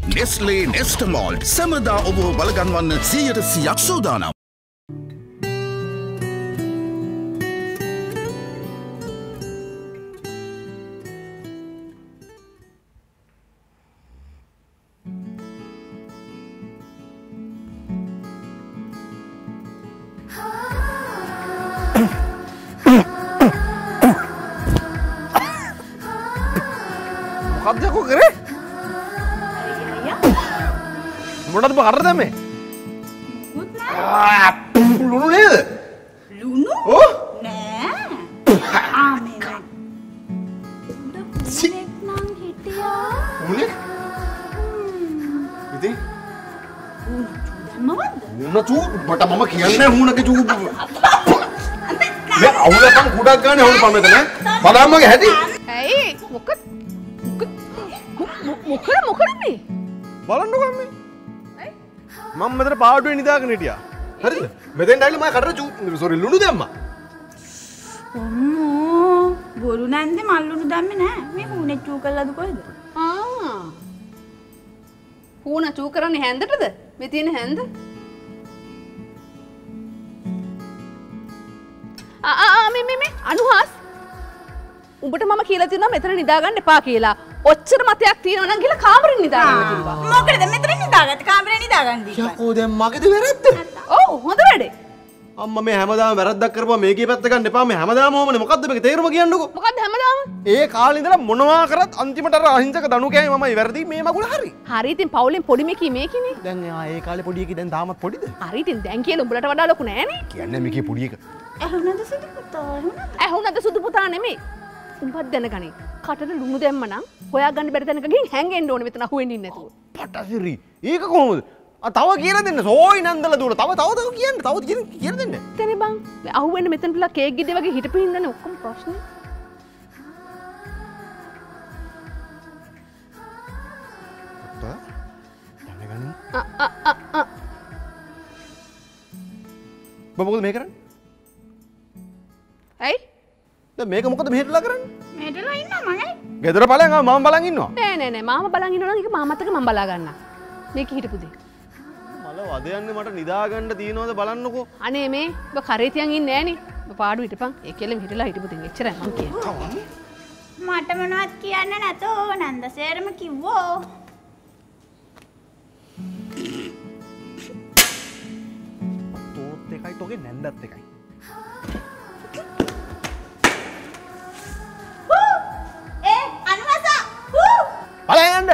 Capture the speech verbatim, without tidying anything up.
Nestle Nestamalt සමදා ඔබ බලගන්වන්න සියයට සියයක් සූදානම්. මොකක්ද යකෝ කරේ? මොනවද බ කරද මේ? මුකුත් නෑ. ලුණු නේද? ලුණු? ඔව්. නෑ. ආ මේ නෑ. මුණෙක් නම් හිටියා. මුණෙක්? ඉතින් මොකද්ද? මුණ චූ බට මම කියන්නේ මුණගේ චූ. මේ අවුලකම් කුඩක් ගන්න හොල් පන් මෙතන. බලන්න මගේ හැටි. ඇයි? මොකද? මොකද මොකද මේ? බලන්නකෝ මේ. මම මෙතන පාඩුවේ නිදාගෙන හිටියා. හරිද? මෙතෙන් ඇවිල්ලා මම කටට චූ සෝරි ලුණු දැම්මා. ඔන්නෝ බොරු නැන්දේ මල් ලුණු දැම්මේ නෑ. මේ හුනේ චූ කළාද කොහෙද? ආ. හුණ චූ කරන්නේ හැන්දටද? මේ තියෙන හැන්ද? ආ ආ මේ මේ මේ අනුහාස්. උඹට මම කියලා තියෙනවා මෙතන නිදා ගන්න එපා කියලා. ඔච්චර මතයක් තියෙනවා නම් ගිහලා කාමරේ නිදා ගන්න කිව්වා. මොකද මෙතන නිදාගත්ත කාමරේ නිදාගන්න දීපන්. යකෝ දැන් මගේද වැරද්ද? ඔව් හොඳ වැඩේ. අම්මා මේ හැමදාම වැරද්දක් කරපුවා මේකේ පැත්ත ගන්න එපා. මේ හැමදාම ඕමනේ. මොකද්ද මේකේ තේරුම කියන්නකෝ. මොකද්ද හැමදාම? ඒ කාලේ ඉඳලා මොනවා කරත් අන්තිමට අර අහිංසක දණු කෑමේ මමයි වැරදි මේ මගුල හරි. හරි ඉතින් පවුලෙන් පොඩි මේකී මේකිනේ. දැන් එයා ඒ කාලේ පොඩි එකේ දැන් තාමත් පොඩිද? හරි ඉතින් දැන් කියලා උඹලට වඩා ලොකු නෑනේ. කියන්නේ මේකේ පොඩි එක. ඇහුණද සුදු පුතා? ඇහුණද? ඇහුණද සුදු පුතා නෙමෙයි. උඹත් දැනගනි. කටට ලුණු දැම්ම නම් හොයාගන්න බැරි තැනක ගිහින් හැංගෙන්න ඕනේ මෙතන අහුවෙන්නේ නැතුව. පටසිරි. ඒක කොහොමද? ආ තව කියලා දෙන්න. සෝයි නන්දලා දුවලා. තව තව තව කියන්න. තව කියන කියලා දෙන්න. එතනේ බං. මේ අහුවෙන්න මෙතනටලා කේක් ගෙඩිය වගේ හිටපු හින්දානේ ඔක්කොම ප්‍රශ්නේ. පුතා. දැනගනි. අ අ අ අ. මොකද මේ කරන්නේ? ඇයි? දැන් මේක මොකද මෙහෙටලා කරන්නේ? මෙහෙටලා ඉන්නවා මම. ගෙදර ඵලයන් ආව මම බලන් ඉන්නවා. නෑ නෑ නෑ මාම බලන් ඉන්නවා නම් ඒක මාමත් එක්ක මම බලා ගන්නම්. මේක හිටපු දෙයක්. මල වද යන්නේ මට නිදා ගන්න තියනවද බලන්නකෝ. අනේ මේ ඔබ කරේ තියන් ඉන්නේ නෑනේ. ඔබ පාඩු හිටපන්. ඒ කෙල්ලම හිටලා හිටපු දෙයක්. එච්චරයි මං කියන්නේ. මට මොනවත් කියන්න නැතෝ නන්දසේරම කිව්වෝ. තෝත් එකයි තෝගේ නැන්දත් එකයි. ඒ අනුවසා. හූ! බලයන් යන්න.